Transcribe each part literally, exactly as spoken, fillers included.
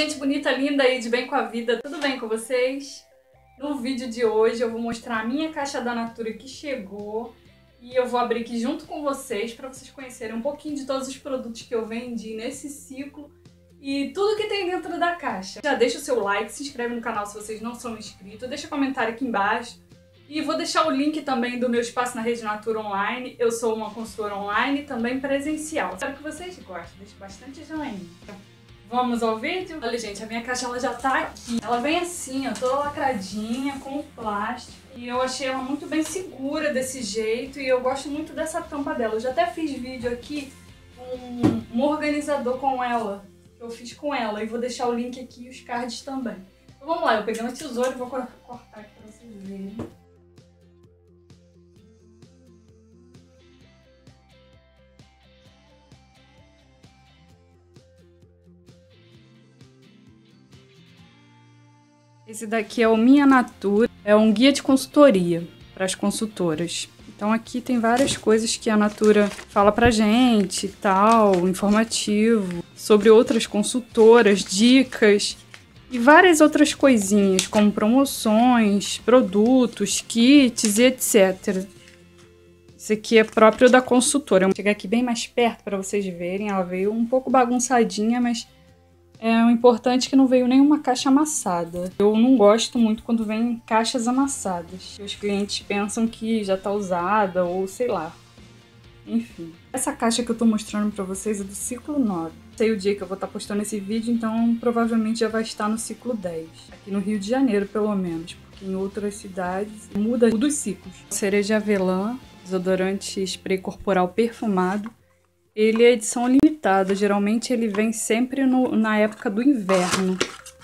gente bonita, linda aí, de bem com a vida, tudo bem com vocês? No vídeo de hoje eu vou mostrar a minha caixa da Natura que chegou e eu vou abrir aqui junto com vocês para vocês conhecerem um pouquinho de todos os produtos que eu vendi nesse ciclo e tudo que tem dentro da caixa. Já deixa o seu like, se inscreve no canal se vocês não são inscritos, deixa comentário aqui embaixo. E vou deixar o link também do meu espaço na Rede Natura Online. Eu sou uma consultora online e também presencial. Espero que vocês gostem. Deixe bastante joinha. Vamos ao vídeo? Olha, gente, a minha caixa ela já tá aqui. Ela vem assim, ó, toda lacradinha, com plástico. E eu achei ela muito bem segura desse jeito. E eu gosto muito dessa tampa dela. Eu já até fiz vídeo aqui com um organizador com ela. Que eu fiz com ela. E vou deixar o link aqui e os cards também. Então vamos lá, eu peguei uma tesoura e vou cortar aqui pra vocês verem. Esse daqui é o Minha Natura, é um guia de consultoria para as consultoras. Então aqui tem várias coisas que a Natura fala pra gente, tal, informativo, sobre outras consultoras, dicas e várias outras coisinhas, como promoções, produtos, kits e etcétera. Esse aqui é próprio da consultora. Vou chegar aqui bem mais perto para vocês verem, ela veio um pouco bagunçadinha, mas é o importante é que não veio nenhuma caixa amassada. Eu não gosto muito quando vem caixas amassadas. Os clientes pensam que já tá usada ou sei lá. Enfim. Essa caixa que eu tô mostrando pra vocês é do ciclo nove. Sei o dia que eu vou estar postando esse vídeo, então provavelmente já vai estar no ciclo dez. Aqui no Rio de Janeiro, pelo menos. Porque em outras cidades muda dos ciclos. Cereja avelã, desodorante spray corporal perfumado. Ele é edição limitada, geralmente ele vem sempre no, na época do inverno.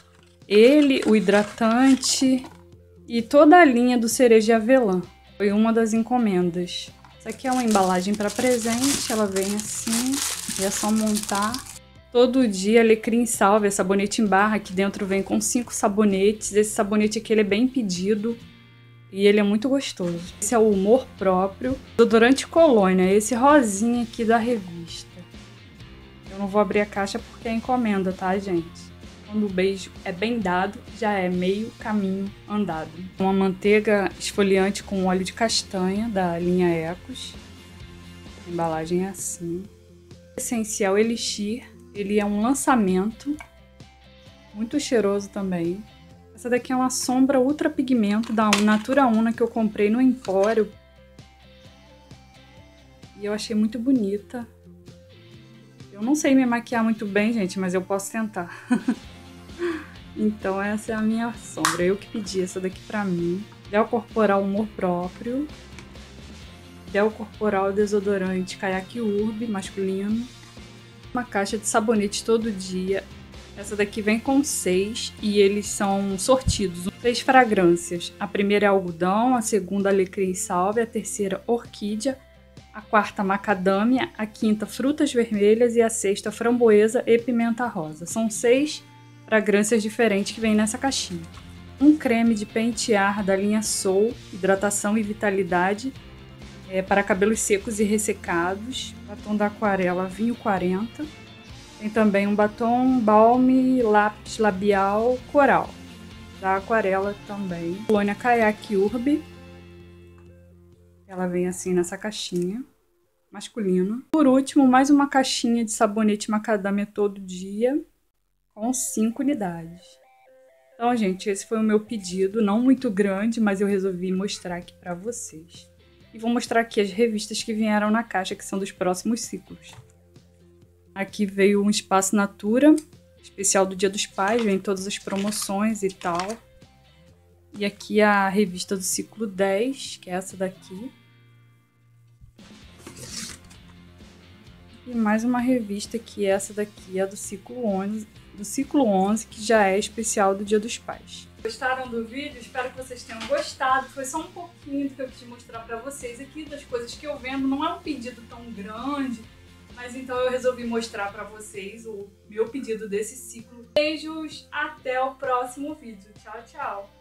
Ele, o hidratante e toda a linha do cereja avelã. Foi uma das encomendas. Essa aqui é uma embalagem para presente, ela vem assim, e é só montar. Todo dia alecrim salve, é sabonete em barra, aqui dentro vem com cinco sabonetes. Esse sabonete aqui ele é bem pedido. E ele é muito gostoso. Esse é o Humor Próprio. Desodorante Colônia. Esse rosinha aqui da revista. Eu não vou abrir a caixa porque é encomenda, tá, gente? Quando o beijo é bem dado, já é meio caminho andado. Uma manteiga esfoliante com óleo de castanha da linha Ecos. A embalagem é assim. Essencial Elixir. Ele é um lançamento. Muito cheiroso também. Essa daqui é uma sombra ultra pigmento da Natura Una que eu comprei no Empório. E eu achei muito bonita. Eu não sei me maquiar muito bem, gente, mas eu posso tentar. Então essa é a minha sombra. Eu que pedi essa daqui pra mim. Del Corporal Humor Próprio. Del Corporal Desodorante Caiaque Urb masculino. Uma caixa de sabonete todo dia. Essa daqui vem com seis e eles são sortidos. Três fragrâncias. A primeira é algodão, a segunda alecrim salve, a terceira orquídea, a quarta macadâmia, a quinta frutas vermelhas e a sexta framboesa e pimenta rosa. São seis fragrâncias diferentes que vem nessa caixinha. Um creme de pentear da linha Soul, hidratação e vitalidade, é, para cabelos secos e ressecados. Batom da Aquarela Vinho quarenta. Tem também um batom Balme Lápis Labial Coral, da Aquarela também. Colônia Caiaque Urb. Ela vem assim nessa caixinha, masculino. Por último, mais uma caixinha de sabonete macadâmia todo dia, com cinco unidades. Então, gente, esse foi o meu pedido, não muito grande, mas eu resolvi mostrar aqui pra vocês. E vou mostrar aqui as revistas que vieram na caixa, que são dos próximos ciclos. Aqui veio um Espaço Natura, especial do Dia dos Pais, vem todas as promoções e tal. E aqui a revista do ciclo dez, que é essa daqui. E mais uma revista que é essa daqui, é do ciclo onze, do ciclo onze, que já é especial do Dia dos Pais. Gostaram do vídeo? Espero que vocês tenham gostado. Foi só um pouquinho do que eu quis mostrar pra vocês aqui, das coisas que eu vendo. Não é um pedido tão grande. Mas então eu resolvi mostrar pra vocês o meu pedido desse ciclo. Beijos, até o próximo vídeo. Tchau, tchau!